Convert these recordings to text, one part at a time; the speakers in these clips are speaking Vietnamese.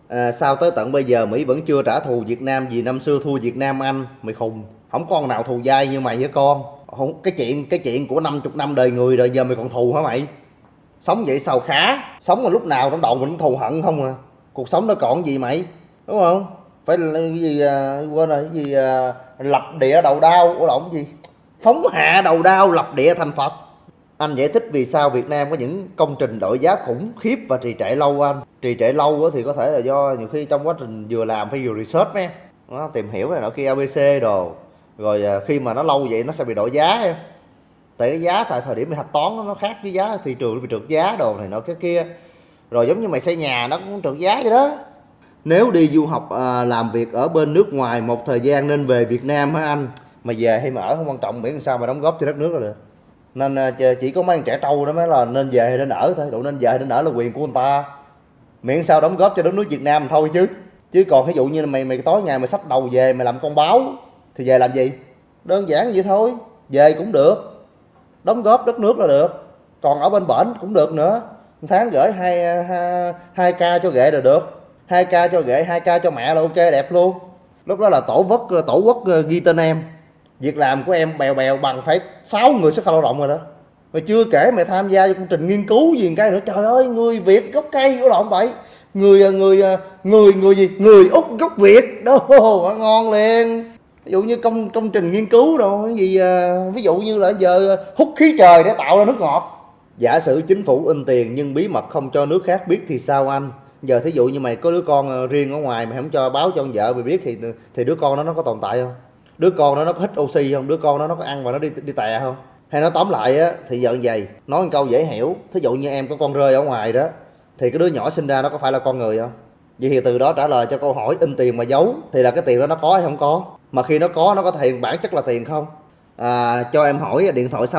Sao tới tận bây giờ Mỹ vẫn chưa trả thù Việt Nam vì năm xưa thua Việt Nam anh? Mày khùng, không con nào thù dai như mày với con. Không, cái chuyện của 50 năm đời người rồi giờ mày còn thù hả mày? Sống vậy sao khá, sống mà lúc nào trong đầu mình thù hận không à. Cuộc sống nó còn gì mày, đúng không? Phải là cái gì quên rồi, cái gì lập địa đầu đao, ủa lộn cái gì, phóng hạ đầu đao lập địa thành Phật. Anh giải thích vì sao Việt Nam có những công trình đội giá khủng khiếp và trì trệ lâu anh. Trì trệ lâu thì có thể là do nhiều khi trong quá trình vừa làm phải vừa research em, nó tìm hiểu này nọ kia ABC đồ, rồi khi mà nó lâu vậy nó sẽ bị đội giá em. Tại cái giá tại thời điểm mày hạch toán nó khác với giá thị trường, bị trượt giá đồ này nọ cái kia. Rồi giống như mày xây nhà nó cũng trượt giá vậy đó. Nếu đi du học làm việc ở bên nước ngoài một thời gian nên về Việt Nam hả anh? Mà về hay mà ở không quan trọng, miễn sao mà đóng góp cho đất nước là được. Nên chỉ có mấy anh trẻ trâu đó mới là nên về hay nên ở thôi. Độ nên về hay nên ở là quyền của người ta, miễn sao đóng góp cho đất nước Việt Nam thôi chứ còn ví dụ như là mày tối ngày mày xách đầu về mày làm con báo thì về làm gì? Đơn giản vậy thôi. Về cũng được, đóng góp đất nước là được, còn ở bên bển cũng được nữa. Tháng gửi 2k cho ghệ là được, 2k cho ghệ, 2k cho mẹ là ok, đẹp luôn. Lúc đó là tổ quốc ghi tên em. Việc làm của em bèo bèo bằng phải 6 người xuất khẩu lao động rồi đó. Rồi chưa kể mày tham gia công trình nghiên cứu gì cái nữa, trời ơi, người Việt gốc cây của lộn vậy, người gì, người Úc gốc Việt đó, ngon liền. Ví dụ như công trình nghiên cứu rồi gì, ví dụ như là giờ hút khí trời để tạo ra nước ngọt. Giả sử chính phủ in tiền nhưng bí mật không cho nước khác biết thì sao anh? Giờ thí dụ như mày có đứa con riêng ở ngoài, mày không cho báo cho con vợ mày biết thì đứa con nó có tồn tại không? Đứa con nó có hít oxy không? Đứa con nó có ăn và nó đi tè không? Hay nói tóm lại á thì giờ vậy, nói một câu dễ hiểu, thí dụ như em có con rơi ở ngoài đó thì cái đứa nhỏ sinh ra nó có phải là con người không? Vậy thì từ đó trả lời cho câu hỏi in tiền mà giấu thì là cái tiền đó nó có hay không có, mà khi nó có thể bản chất là tiền không? Cho em hỏi điện thoại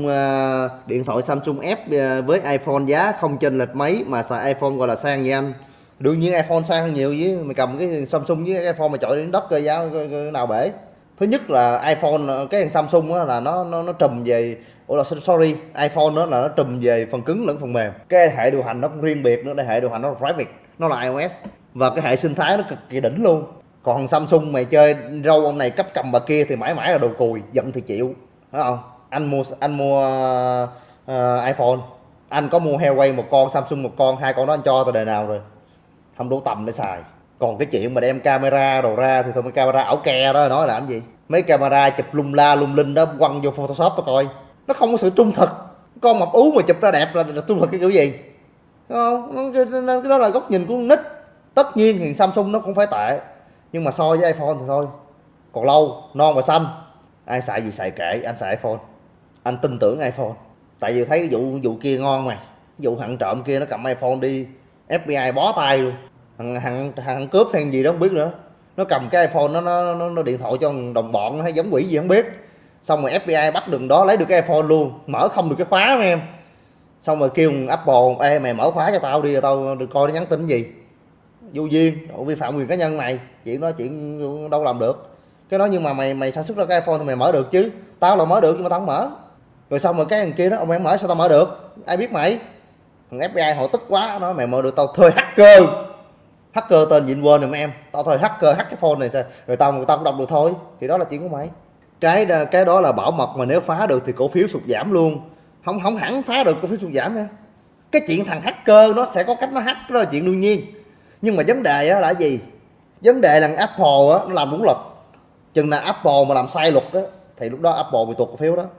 Samsung F với iPhone giá không chênh lệch mấy mà xài iPhone gọi là sang vậy anh? Đương nhiên iPhone sang hơn nhiều chứ, mày cầm cái Samsung với cái iPhone mà chọi đến đất coi giá nào bể. Thứ nhất là iPhone, cái Samsung á là nó trùm về, sorry, iPhone nó là nó trùm về phần cứng lẫn phần mềm. Cái hệ điều hành nó cũng riêng biệt nữa, hệ điều hành nó là private, nó là iOS, và cái hệ sinh thái nó cực kỳ đỉnh luôn. Còn Samsung mày chơi râu ông này cấp cầm bà kia thì mãi mãi là đồ cùi, giận thì chịu, phải không? Anh mua iPhone, anh có mua Huawei một con, Samsung một con, hai con đó anh cho từ đời nào rồi, không đủ tầm để xài. Còn cái chuyện mà đem camera đồ ra thì thôi, camera ảo ke đó nói làm gì? Mấy camera chụp lung la lung linh đó quăng vô Photoshop cho coi, nó không có sự trung thực. Con mập ú mà chụp ra đẹp là trung thực cái kiểu gì? Đúng không? Cái đó là góc nhìn của con nít. Tất nhiên thì Samsung nó cũng phải tệ, nhưng mà so với iPhone thì thôi, còn lâu, non và xanh. Ai xài gì xài kệ, anh xài iPhone, anh tin tưởng iPhone. Tại vì thấy vụ kia ngon mà, vụ thằng trộm kia nó cầm iPhone đi, FBI bó tay luôn. Thằng cướp hay gì đó không biết nữa, nó cầm cái iPhone nó điện thoại cho đồng bọn hay giống quỷ gì không biết, xong rồi FBI bắt đường đó lấy được cái iPhone luôn, mở không được cái khóa mà em. Xong rồi kêu Apple, ê mày mở khóa cho tao đi, tao được coi nó nhắn tin gì. Vô duyên, vi phạm quyền cá nhân mày, chuyện đâu làm được. Cái đó nhưng mà mày sản xuất ra cái iPhone thì mày mở được chứ, tao là mở được nhưng mà tao không mở. Rồi xong rồi cái thằng kia đó, ông mày mở sao tao mở được, ai biết mày. Thằng FBI họ tức quá, nói mày mở được, tao thuê hacker tên gì quên rồi mấy em, tao thuê hacker hack cái phone này sao rồi tao cũng đọc được thôi. Thì đó là chuyện của mày. Cái đó là bảo mật mà nếu phá được thì cổ phiếu sụt giảm luôn. Không hẳn phá được cổ phiếu sụt giảm nha. Cái chuyện thằng hacker nó sẽ có cách nó hack, đó là chuyện đương nhiên. Nhưng mà vấn đề là gì? Vấn đề là Apple á, nó làm đúng luật. Chừng nào Apple mà làm sai luật á thì lúc đó Apple bị tuột cổ phiếu đó.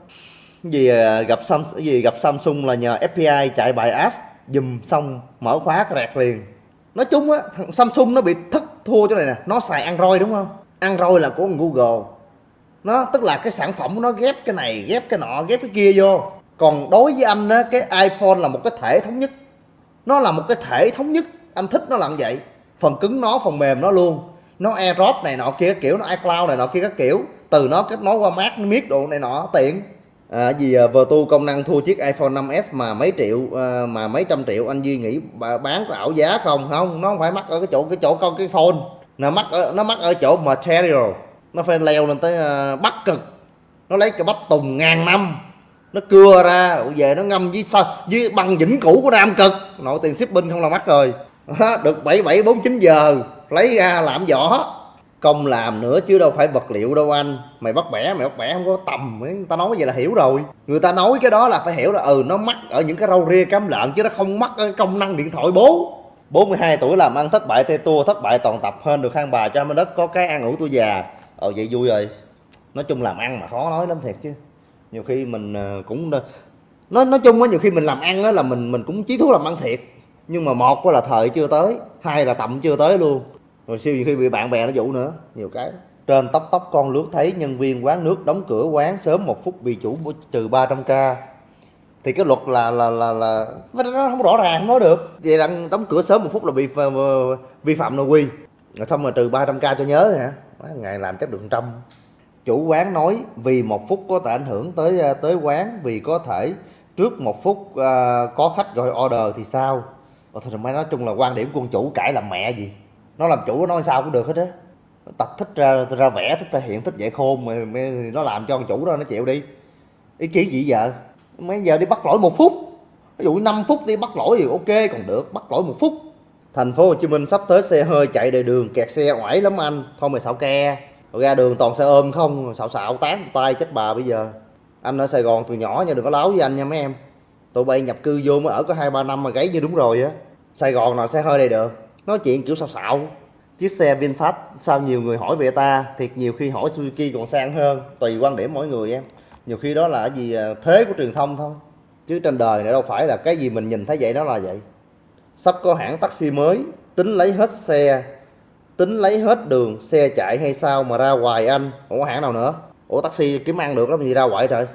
Gặp Samsung là nhờ FBI chạy bài ads dùm xong mở khóa cái rẹt liền. Nói chung á, thằng Samsung nó bị thất thua chỗ này nè, nó xài Android đúng không? Android là của Google. Nó tức là cái sản phẩm nó ghép cái này, ghép cái nọ, ghép cái kia vô. Còn đối với anh á, cái iPhone là một cái thể thống nhất. Nó là một cái thể thống nhất, anh thích nó làm vậy. Phần cứng nó, phần mềm nó luôn. Nó AirDrop này nọ kia các kiểu, nó iCloud này nọ kia các kiểu. Từ nó kết nối qua Mac, nó miết đồ này nọ, tiện. Vertu công năng thua chiếc iPhone 5S mà mấy trăm triệu, anh Duy nghĩ bán có ảo giá không? Không, nó không phải mắc ở cái chỗ con cái phone, nó mắc ở chỗ material. Nó phải leo lên tới Bắc Cực, nó lấy cái bách tùng ngàn năm, nó cưa ra về nó ngâm với bằng vĩnh cửu của Nam Cực, nội tiền shipping không là mắc rồi. Được 7749 giờ lấy ra làm vỏ. Công làm nữa chứ đâu phải vật liệu đâu anh. Mày bắt bẻ không có tầm ấy. Người ta nói vậy là hiểu rồi. Người ta nói cái đó là phải hiểu là nó mắc ở những cái rau ria cám lợn chứ nó không mắc ở công năng điện thoại bố. 42 tuổi làm ăn thất bại tê tua, thất bại toàn tập, hên được khang bà cho bên đất, có cái an ủi tôi già. Vậy vui rồi. Nói chung làm ăn mà khó nói lắm thiệt chứ. Nhiều khi mình cũng nói chung á, nhiều khi mình làm ăn á là mình cũng chí thú làm ăn thiệt, nhưng mà một là thời chưa tới, hai là tầm chưa tới luôn, rồi siêu nhiều khi bị bạn bè nó dụ nữa, nhiều cái đó. Trên tóc tóc con lướt thấy nhân viên quán nước đóng cửa quán sớm 1 phút bị chủ trừ 300k. Thì cái luật là nó không rõ ràng, không nói được vậy. Đang đóng cửa sớm 1 phút là bị vi phạm nội quy, rồi xong rồi trừ 300k cho nhớ hả. Ngày làm chắc được 100. Chủ quán nói vì 1 phút có thể ảnh hưởng tới quán, vì có thể trước 1 phút có khách gọi order thì sao. Thôi mày, nói chung là quan điểm của con chủ cãi làm mẹ gì. Nó làm chủ nó nói sao cũng được hết á. Tật thích ra vẽ, thích thể hiện, thích dạy khôn, mày nó làm cho con chủ đó nó chịu đi. Ý kiến gì giờ? Mấy giờ đi bắt lỗi 1 phút. Ví dụ 5 phút đi bắt lỗi thì ok còn được, bắt lỗi 1 phút. Thành phố Hồ Chí Minh sắp tới xe hơi chạy đầy đường, kẹt xe oải lắm anh. Thôi mày xạo ke. Rồi ra đường toàn xe ôm không, xạo tán tay chết bà bây giờ. Anh ở Sài Gòn từ nhỏ nha, đừng có láo với anh nha mấy em. Tụi bay nhập cư vô mới ở có 2-3 năm mà gáy như đúng rồi á. Sài Gòn nào xe hơi đây được. Nói chuyện kiểu xạo. Chiếc xe VinFast sao nhiều người hỏi về ta, thiệt nhiều khi hỏi Suzuki còn sang hơn. Tùy quan điểm mỗi người em. Nhiều khi đó là gì thế của truyền thông thôi. Chứ trên đời này đâu phải là cái gì mình nhìn thấy vậy đó là vậy. Sắp có hãng taxi mới, tính lấy hết xe, tính lấy hết đường xe chạy hay sao mà ra hoài anh. Ủa hãng nào nữa? Ủa taxi kiếm ăn được lắm gì ra hoài trời.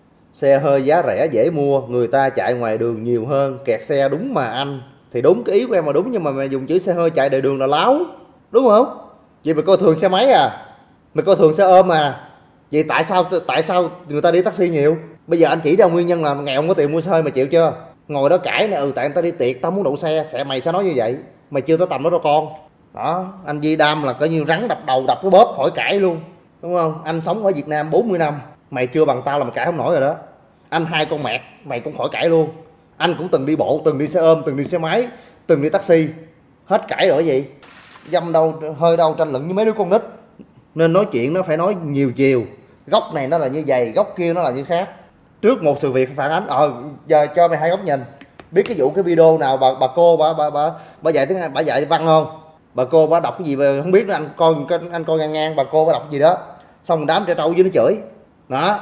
Xe hơi giá rẻ dễ mua, người ta chạy ngoài đường nhiều hơn, kẹt xe đúng mà anh. Thì đúng, cái ý của em mà đúng, nhưng mà mày dùng chữ xe hơi chạy đầy đường là láo, đúng không? Vậy mày coi thường xe máy à? Mày coi thường xe ôm à? Vậy tại sao người ta đi taxi nhiều? Bây giờ anh chỉ ra nguyên nhân là nghèo không có tiền mua xe hơi, mày chịu chưa? Ngồi đó cãi nè, tại người ta đi tiệc, tao muốn đậu xe, mày sẽ nói như vậy. Mày chưa tới tầm đó đâu con. Đó, anh Di Đam là coi như rắn đập đầu đập cái bóp khỏi cãi luôn, đúng không? Anh sống ở Việt Nam 40 năm, mày chưa bằng tao là mày cãi không nổi rồi đó. Anh 2 con mẹt, mày cũng khỏi cãi luôn. Anh cũng từng đi bộ, từng đi xe ôm, từng đi xe máy, từng đi taxi, hết cãi rồi gì. Dăm đâu hơi đâu tranh luận với mấy đứa con nít. Nên nói chuyện nó phải nói nhiều chiều, góc này nó là như vậy, góc kia nó là như khác. Trước một sự việc phản ánh, giờ cho mày 2 góc nhìn. Biết cái vụ cái video nào bà cô bà dạy tiếng Anh, bà dạy văn không? Bà cô bà đọc cái gì về không biết nữa, anh coi ngang bà cô bà đọc cái gì đó, xong đám trẻ trâu dưới nó chửi. Đó,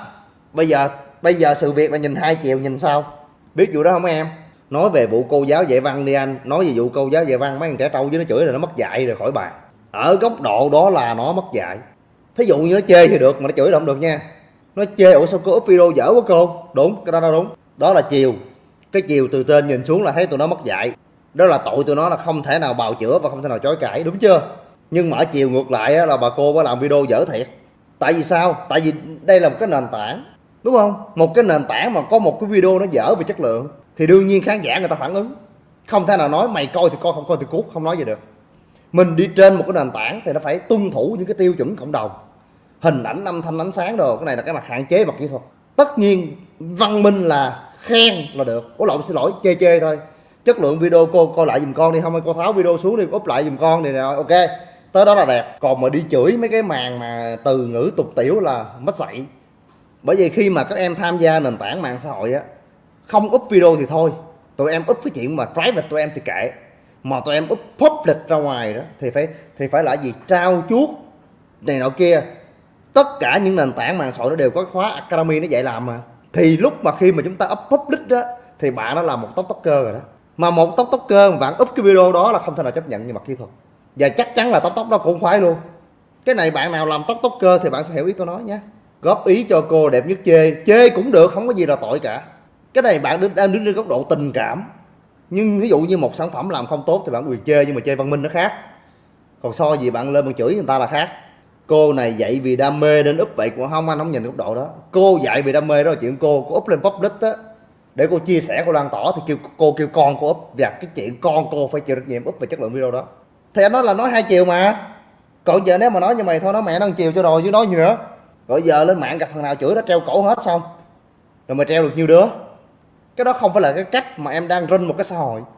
bây giờ sự việc là nhìn 2 chiều, nhìn sao? Biết vụ đó không em? Nói về vụ cô giáo dạy văn đi anh, nói về vụ cô giáo dạy văn, mấy thằng trẻ trâu dưới nó chửi là nó mất dạy rồi khỏi bàn. Ở góc độ đó là nó mất dạy. Thí dụ như nó chê thì được, mà nó chửi là không được nha. Nó chê ủa sao cô up video dở quá cô, đúng, cái đó đúng. Đó là chiều. Cái chiều từ trên nhìn xuống là thấy tụi nó mất dạy. Đó là tội tụi nó là không thể nào bào chữa và không thể nào chối cãi, đúng chưa? Nhưng mà ở chiều ngược lại là bà cô bà làm video dở thiệt. Tại vì sao? Tại vì đây là một cái nền tảng, đúng không? Một cái nền tảng mà có một cái video nó dở về chất lượng thì đương nhiên khán giả người ta phản ứng. Không thể nào nói mày coi thì coi, không coi thì cút, không nói gì được. Mình đi trên một cái nền tảng thì nó phải tuân thủ những cái tiêu chuẩn cộng đồng, hình ảnh, âm thanh, ánh sáng đồ. Cái này là cái mặt hạn chế mặt kỹ thuật. Tất nhiên văn minh là khen là được. Ủa lộn, xin lỗi, chê thôi. Chất lượng video cô coi lại giùm con đi, không cô tháo video xuống đi, úp lại giùm con thì ok, tới đó là đẹp. Còn mà đi chửi mấy cái màn mà từ ngữ tục tiểu là mất dạy. Bởi vì khi mà các em tham gia nền tảng mạng xã hội á, không up video thì thôi, tụi em up cái chuyện mà private tụi em thì kệ, mà tụi em up public ra ngoài đó thì phải là gì, trao chuốt này nọ kia. Tất cả những nền tảng mạng xã hội nó đều có khóa academy nó dạy làm mà. Thì lúc mà khi mà chúng ta up public đó thì bạn đã là một TikToker rồi đó. Mà một TikToker mà bạn up cái video đó là không thể nào chấp nhận như mặt kỹ thuật, và chắc chắn là TikTok đó cũng khoái luôn. Cái này bạn nào làm TikToker thì bạn sẽ hiểu ý tôi nói nhé. Góp ý cho cô đẹp nhất chê cũng được, không có gì là tội cả. Cái này bạn đang đứng trên góc độ tình cảm. Nhưng ví dụ như một sản phẩm làm không tốt thì bạn quyền chê, nhưng mà chê văn minh nó khác. Còn so gì bạn lên bạn chửi người ta là khác. Cô này dạy vì đam mê nên up vậy cũng không, anh không nhìn góc độ đó. Cô dạy vì đam mê đó là chuyện cô up lên public á để cô chia sẻ, cô lan tỏa thì kêu con cô up, và cái chuyện con cô phải chịu trách nhiệm up về chất lượng video đó. Thì anh nói là nói 2 chiều mà. Còn giờ nếu mà nói như mày thôi, nói mẹ nó 1 chiều cho rồi chứ nói gì nữa. Rồi giờ lên mạng gặp thằng nào chửi nó treo cổ hết xong. Rồi mày treo được nhiêu đứa. Cái đó không phải là cái cách mà em đang run một cái xã hội.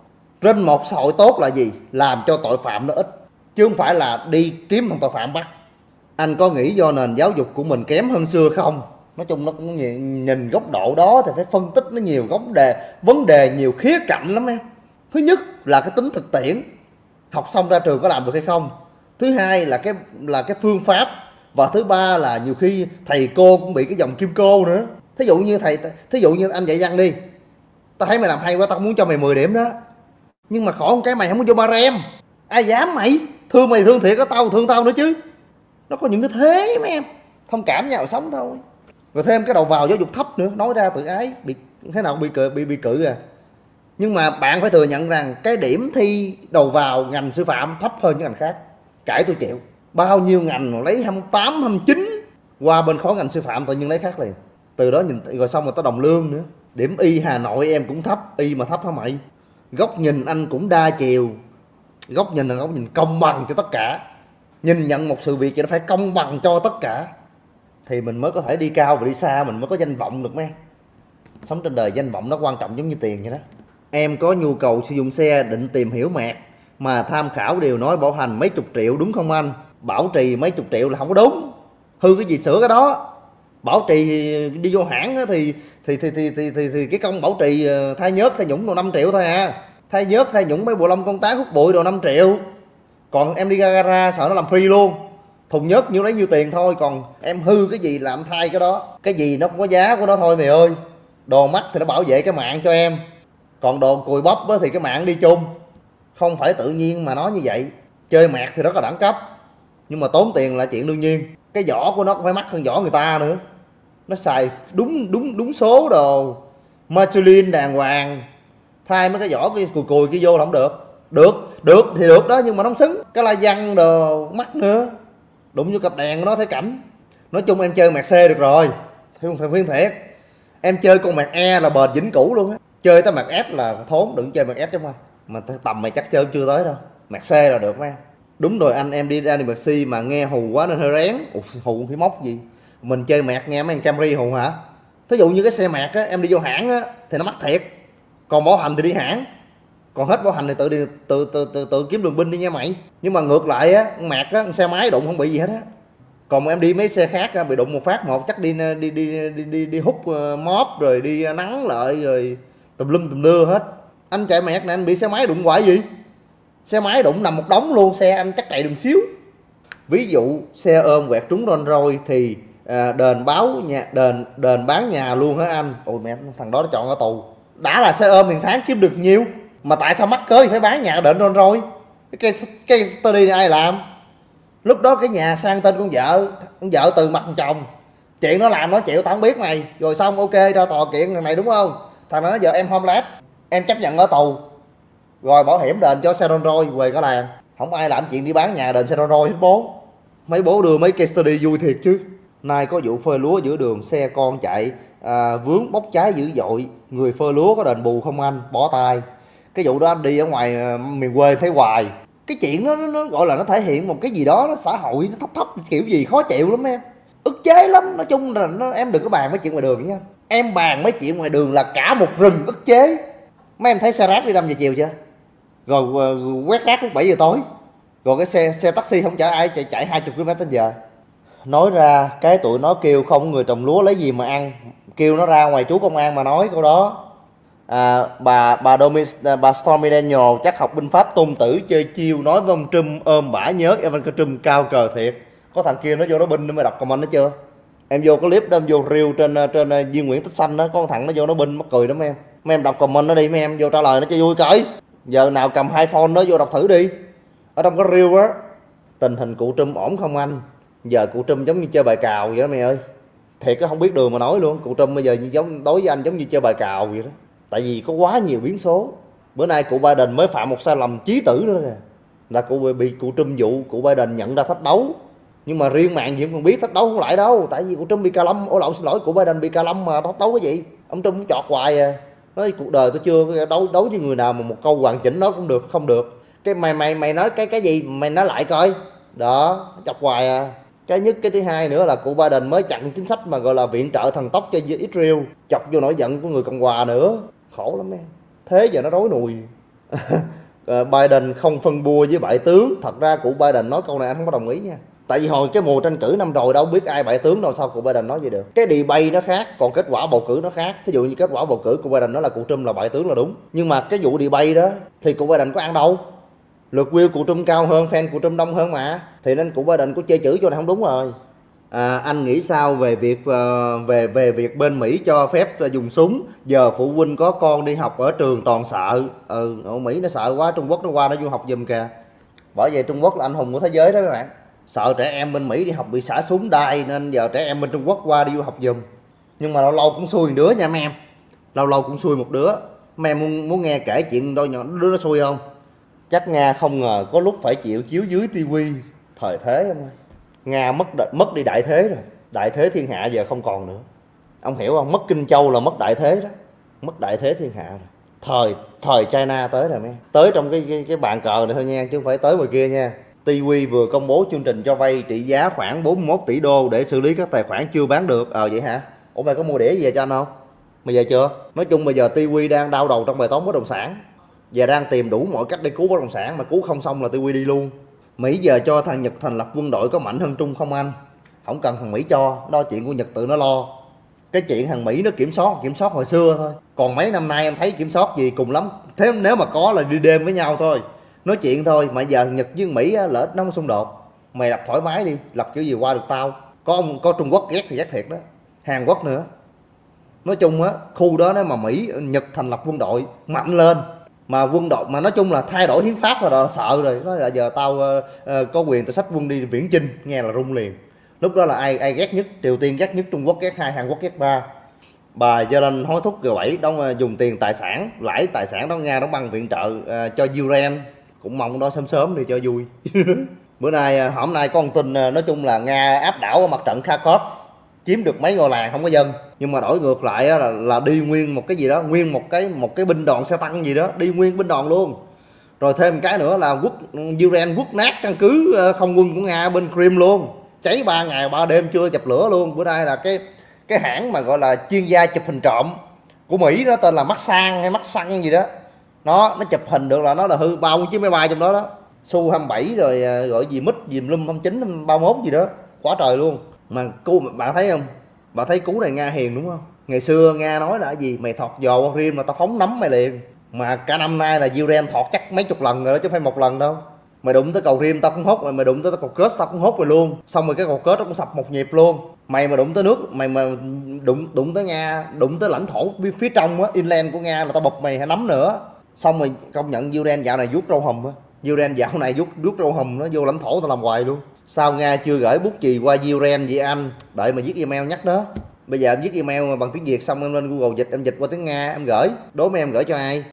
Trên một xã hội tốt là gì? Làm cho tội phạm nó ít, chứ không phải là đi kiếm thằng tội phạm bắt. Anh có nghĩ do nền giáo dục của mình kém hơn xưa không? Nói chung nó cũng nhìn góc độ đó thì phải phân tích nó nhiều vấn đề nhiều khía cạnh lắm em. Thứ nhất là cái tính thực tiễn, học xong ra trường có làm được hay không. Thứ hai là cái phương pháp, và thứ ba là nhiều khi thầy cô cũng bị cái dòng kim cô nữa. Thí dụ như anh dạy văn đi, tao thấy mày làm hay quá, tao muốn cho mày 10 điểm đó, nhưng mà khổ một cái mày không có vô ba rem, ai dám mày thương thiệt có tao thương tao nữa chứ. Nó có những cái thế mấy em, thông cảm nhau sống thôi. Rồi thêm cái đầu vào giáo dục thấp nữa, nói ra tự ái bị thế nào cũng bị cử à. Nhưng mà bạn phải thừa nhận rằng cái điểm thi đầu vào ngành sư phạm thấp hơn những ngành khác, cãi tôi chịu. Bao nhiêu ngành lấy 28, 29 qua bên khối ngành sư phạm tự nhiên lấy khác liền. Từ đó nhìn rồi xong rồi tới đồng lương nữa. Điểm y Hà Nội em cũng thấp, y mà thấp hả mày? Góc nhìn anh cũng đa chiều. Góc nhìn là góc nhìn công bằng cho tất cả. Nhìn nhận một sự việc thì nó phải công bằng cho tất cả, thì mình mới có thể đi cao và đi xa, mình mới có danh vọng được mấy. Sống trên đời danh vọng nó quan trọng giống như tiền vậy đó. Em có nhu cầu sử dụng xe định tìm hiểu mẹt mà tham khảo đều nói bảo hành mấy chục triệu đúng không anh? Bảo trì mấy chục triệu là không có đúng. Hư cái gì sửa cái đó. Bảo trì đi vô hãng thì cái công bảo trì thay nhớt thay nhũng đồ 5 triệu thôi à. Thay nhớt thay nhũng mấy bộ lông con tán hút bụi đồ 5 triệu. Còn em đi gara sợ nó làm free luôn. Thùng nhớt nhiêu lấy nhiêu tiền thôi. Còn em hư cái gì làm thay cái đó. Cái gì nó cũng có giá của nó thôi mày ơi. Đồ mắc thì nó bảo vệ cái mạng cho em, còn đồ cùi bắp thì cái mạng đi chung. Không phải tự nhiên mà nói như vậy. Chơi mẹt thì rất là đẳng cấp, nhưng mà tốn tiền là chuyện đương nhiên. Cái vỏ của nó cũng phải mắc hơn vỏ người ta nữa. Nó xài đúng số đồ Michelin đàng hoàng. Thay mấy cái vỏ cùi kia vô là không được. Được thì được đó, nhưng mà nó không xứng. Cái la văng đồ mắc nữa. Đụng vô cặp đèn của nó thấy cảnh. Nói chung em chơi mẹt C được rồi. Thằng phiên thiệt. Em chơi con mẹt E là bền vĩnh cửu luôn á. Chơi tới mẹt S là thốn, đừng chơi mẹt S chứ không anh. Mà tầm mày chắc chơi chưa tới đâu. Mẹt C là được mấy em. Đúng rồi anh, em đi ra đi mẹt C mà nghe hù quá nên hơi rén. Hù cái móc gì. Mình chơi mẹt nghe mấy anh Camry hù hả? Thí dụ như cái xe mẹt á, em đi vô hãng á thì nó mắc thiệt. Còn bảo hành thì đi hãng. Còn hết bảo hành thì tự kiếm đường binh đi nha mày. Nhưng mà ngược lại á, mẹt á, xe máy đụng không bị gì hết á. Còn em đi mấy xe khác á, bị đụng một phát một chắc đi hút móp rồi đi nắng lại rồi tùm lum tùm lưa hết. Anh chạy mẹt này anh bị xe máy đụng hoài gì? Xe máy đụng nằm một đống luôn, xe anh chắc chạy đường xíu. Ví dụ xe ôm quẹt trúng Rolls Royce thì đền bán nhà luôn hả anh? Ôi mẹ, thằng đó nó chọn ở tù. Đã là xe ôm thì tháng kiếm được nhiêu, mà tại sao mắc cớ phải bán nhà đền Rolls Royce? Cái study này ai làm? Lúc đó cái nhà sang tên con vợ từ mặt chồng. Chuyện nó làm nó chịu tao không biết mày. Rồi xong ok ra tòa kiện thằng này đúng không? Thằng này nó vợ em homeless, em chấp nhận ở tù. Rồi bảo hiểm đền cho xe Rolls Royce về cả làng. Không ai làm chuyện đi bán nhà đền xe Rolls Royce hết bố. Mấy bố đưa mấy case study vui thiệt chứ. Nay có vụ phơi lúa giữa đường, xe con chạy vướng bốc cháy dữ dội. Người phơi lúa có đền bù không anh? Bỏ tay. Cái vụ đó anh đi ở ngoài miền quê thấy hoài. Cái chuyện nó gọi là nó thể hiện một cái gì đó nó xã hội nó thấp kiểu gì khó chịu lắm em, ức chế lắm. Nói chung là em đừng có bàn mấy chuyện ngoài đường nha. Em bàn mấy chuyện ngoài đường là cả một rừng ức chế. Mấy em thấy xe rác đi 5 giờ chiều chưa? Rồi quét rác lúc 7 giờ tối. Rồi cái xe taxi không chở ai chạy 20 km/h. Nói ra cái tụi nó kêu không người trồng lúa lấy gì mà ăn. Kêu nó ra ngoài chú công an mà nói câu đó. Bà Stormy Daniel chắc học binh pháp tôn tử chơi chiêu nói với ông Trump ôm bả nhớ Ivanka Trump cao cờ thiệt. Có thằng kia nó vô nó binh nó mới đọc comment nó chưa? Em vô cái clip đó em vô reel trên Duy Nguyễn Tích Xanh đó, có con thằng nó vô nó binh mắc cười đó mấy em. Mấy em đọc comment nó đi, mấy em vô trả lời nó cho vui coi. Giờ nào cầm hai phone nó vô đọc thử đi. Ở trong cái reel á, tình hình cụ Trump ổn không anh? Giờ cụ Trump giống như chơi bài cào vậy đó mày ơi. Thiệt có không biết đường mà nói luôn. Cụ Trump bây giờ như đối với anh giống như chơi bài cào vậy đó. Tại vì có quá nhiều biến số. Bữa nay cụ Biden mới phạm một sai lầm chí tử nữa kìa. Là bị cụ Trump vụ cụ Biden nhận ra thách đấu. Nhưng mà riêng mạng gì cũng còn biết thách đấu không lại đâu. Tại vì cụ Trump bị ca lâm. Ôi lộn xin lỗi, cụ Biden bị ca lâm mà thách đấu cái gì. Ông Trump cũng chọt hoài à. Nói cuộc đời tôi chưa đấu với người nào mà một câu hoàn chỉnh nói cũng được, không được. Cái mày nói cái gì mày nói lại coi. Đó, chọc hoài à. Cái nhất, cái thứ hai nữa là cụ Biden mới chặn chính sách mà gọi là viện trợ thần tốc cho Israel, chọc vô nổi giận của người Cộng hòa nữa. Khổ lắm em. Thế giờ nó rối nùi. Biden không phân bua với bại tướng. Thật ra cụ Biden nói câu này anh không có đồng ý nha. Tại vì hồi cái mùa tranh cử năm rồi đâu biết ai bại tướng đâu, sao cụ Biden nói vậy được. Cái debate nó khác, còn kết quả bầu cử nó khác. Thí dụ như kết quả bầu cử cụ Biden nói là cụ Trump là bại tướng là đúng, nhưng mà cái vụ debate đó thì cụ Biden có ăn đâu. Lượt view cụ Trump cao hơn, fan cụ Trump đông hơn mà, thì nên cụ Biden có chê chữ cho này không đúng rồi. Anh nghĩ sao về việc về việc bên Mỹ cho phép dùng súng, giờ phụ huynh có con đi học ở trường toàn sợ. Ở Mỹ nó sợ quá, Trung Quốc nó qua nó du học giùm kìa. Bởi vậy Trung Quốc là anh hùng của thế giới đó các bạn. Sợ trẻ em bên Mỹ đi học bị xả súng đai nên giờ trẻ em bên Trung Quốc qua đi du học giùm. Nhưng mà lâu lâu cũng xui một đứa nha mấy em. Lâu lâu cũng xui một đứa. Mấy em muốn nghe kể chuyện đôi nhỏ đứa nó xui không? Chắc Nga không ngờ có lúc phải chịu chiếu dưới tivi thời thế em ơi. Nga mất đi đại thế rồi. Đại thế thiên hạ giờ không còn nữa. Ông hiểu không? Mất Kinh Châu là mất đại thế đó. Mất đại thế thiên hạ rồi. Thời China tới rồi mấy em. Tới trong cái bàn cờ này thôi nha, chứ không phải tới ngoài kia nha. Tiwi vừa công bố chương trình cho vay trị giá khoảng 41 tỷ đô để xử lý các tài khoản chưa bán được. Vậy hả? Ủa mày có mua đĩa gì về cho anh không? Mày về chưa? Nói chung bây giờ Tiwi đang đau đầu trong bài toán bất động sản và đang tìm đủ mọi cách để cứu bất động sản, mà cứu không xong là Tiwi đi luôn. Mỹ giờ cho thằng Nhật thành lập quân đội có mạnh hơn Trung không anh? Không cần thằng Mỹ cho, đó chuyện của Nhật tự nó lo. Cái chuyện thằng Mỹ nó kiểm soát hồi xưa thôi. Còn mấy năm nay em thấy kiểm soát gì, cùng lắm thế nếu mà có là đi đêm với nhau thôi, nói chuyện thôi. Mà giờ Nhật với Mỹ lỡ nó không xung đột, mày lập thoải mái đi, lập kiểu gì qua được tao. Có Trung Quốc ghét thì ghét thiệt đó, Hàn Quốc nữa. Nói chung á, khu đó nếu mà Mỹ Nhật thành lập quân đội mạnh lên, mà quân đội mà nói chung là thay đổi hiến pháp rồi đó, sợ rồi. Nói là giờ tao có quyền tao xách quân đi viễn chinh, nghe là rung liền. Lúc đó là ai ghét nhất? Triều Tiên ghét nhất, Trung Quốc ghét 2, Hàn Quốc ghét 3. Bà Yellen hối thúc G7 đóng dùng tiền tài sản, lãi tài sản đó Nga đóng băng viện trợ cho Ukraine. Cũng mong đó sớm đi cho vui. Hôm nay có một tin nói chung là Nga áp đảo ở mặt trận Kharkov, chiếm được mấy ngôi làng không có dân. Nhưng mà đổi ngược lại là đi nguyên một cái gì đó, nguyên một cái binh đoàn xe tăng gì đó, đi nguyên binh đoàn luôn. Rồi thêm cái nữa là Ukraine quất nát căn cứ không quân của Nga bên Crimea luôn, cháy 3 ngày 3 đêm chưa dập lửa luôn. Bữa nay là cái hãng mà gọi là chuyên gia chụp hình trộm của Mỹ đó, tên là Maxar hay Maxar gì đó, nó chụp hình được là nó là hư 3 chiếc máy bay trong đó đó, Su-27 rồi gọi gì mít gì lum 29 31 gì đó, quá trời luôn. Mà bạn thấy không, bạn thấy cú này Nga hiền đúng không? Ngày xưa Nga nói là gì, mày thọt giò qua Rim mà tao phóng nắm mày liền. Mà cả năm nay là Ukraine thọt chắc mấy chục lần rồi đó, chứ không phải một lần đâu. Mày đụng tới cầu Rim tao cũng hốt, mày đụng tới cầu Kerch tao cũng hốt rồi luôn. Xong rồi cái cầu Kerch nó cũng sập một nhịp luôn. Mày mà đụng tới nước, mày mà đụng tới Nga, đụng tới lãnh thổ phía trong á, inland của Nga là tao bụp mày hay nắm nữa. Xong rồi công nhận Ukraine dạo này vuốt râu hùm á. Ukraine dạo này vuốt râu hùm, nó vô lãnh thổ tao làm hoài luôn. Sao Nga chưa gửi bút chì qua Ukraine vậy anh? Đợi mà viết email nhắc đó. Bây giờ em viết email bằng tiếng Việt xong em lên Google dịch, em dịch qua tiếng Nga em gửi. Đố mấy em gửi cho ai?